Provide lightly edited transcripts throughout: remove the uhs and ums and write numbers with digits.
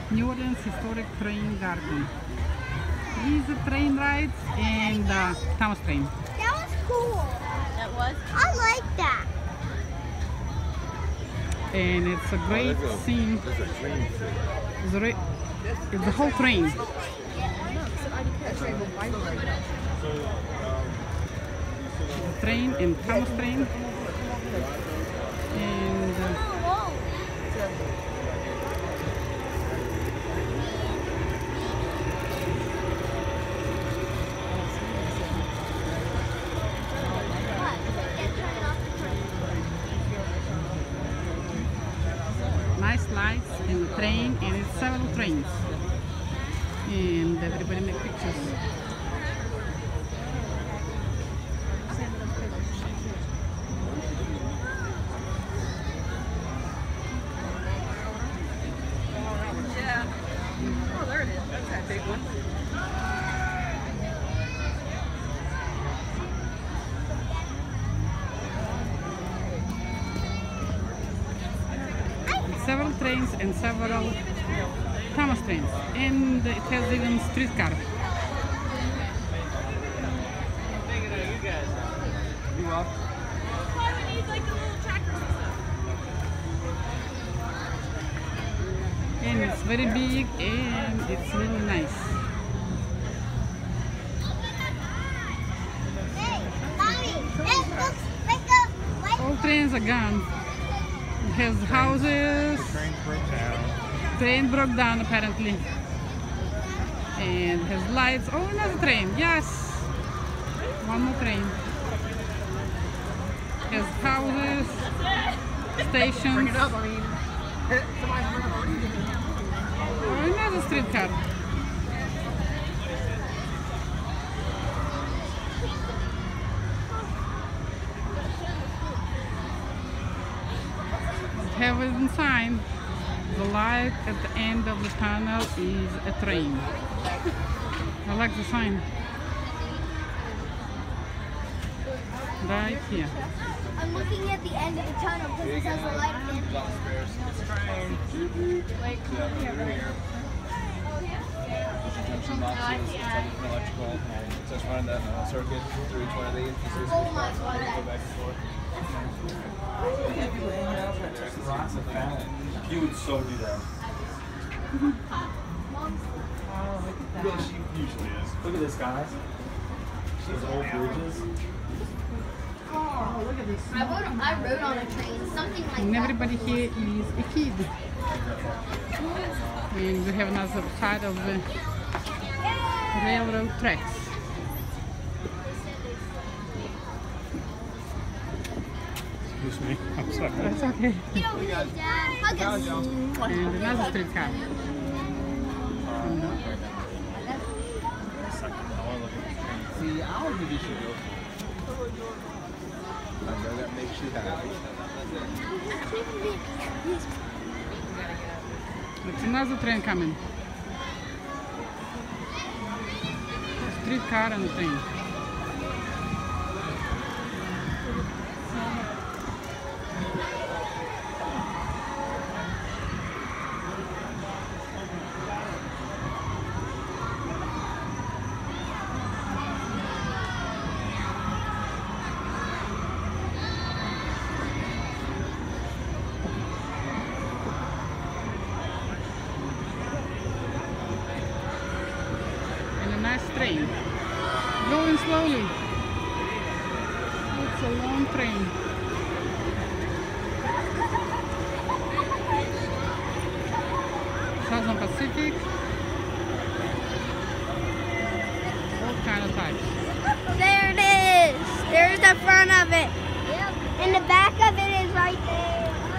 New Orleans Historic Train Garden. These are train rides and Thomas Train. That was cool. That was? I like that. And it's a great scene. It's the whole train. The train and Thomas Train. And nice lights in the train, and it's several trains. And everybody make pictures. Oh, there it is. That's that big one. Several trains and several Thomas trains, and it has even streetcar. And it's very big and it's really nice. Hey, Mommy, it looks like a light. All trains are gone. It has houses. Train broke down apparently. And has lights. Oh, another train. Yes. One more train. Has houses, stations. Bring it up, I mean. Oh, another streetcar. Have it inside. The light at the end of the tunnel is a train. I like the sign. Right here. I'm looking at the end of the tunnel because it says the light at the end. Wait, come here. Junction boxes, it's everything electrical, and just running that circuit through each one of these. Oh my God. Go back and forth. You would so do that. Well, she usually is. Look at this, guys. Those old bridges. Oh, look at this. I rode on a train, something like And that. everybody here is a kid. And we have another side of the railroad tracks. Excuse me. I'm sorry. That's okay. Get over here, Dad. Hug us. And another streetcar. See, I don't think you should go for it. I know that makes you happy. It's another train coming. Streetcar and a train. Nice train. Going slowly. It's a long train. Southern Pacific. All kind of types. There it is. There's the front of it. Yep. And the back of it is right there.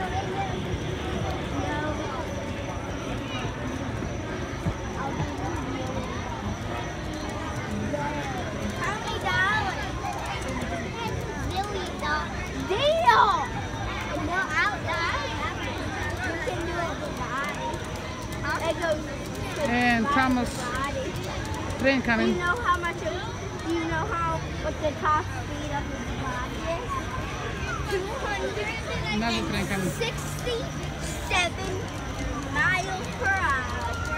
And Thomas train coming. Do you know how much? Do you know what the top speed of his body is? Another train coming. 267 miles per hour.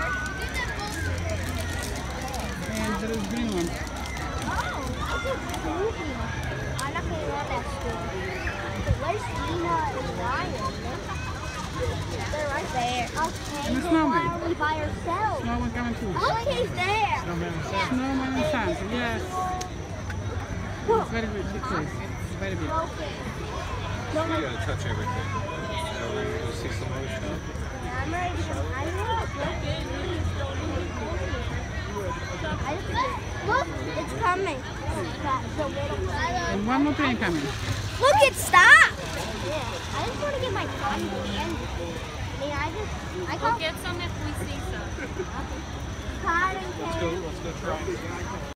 They're right there. Okay, And the then snowman. why are we by ourselves? Snowman coming too. Look, he's there. Snowman and Santa, yes. It's very big place. It's very big. You gotta touch everything. You'll see some other stuff. I'm ready to go. Look, it's coming. And one more train coming. Look, it stopped. Yeah, I just want to get my cotton candy. I We'll get some if we see some. cotton candy. Let's go try.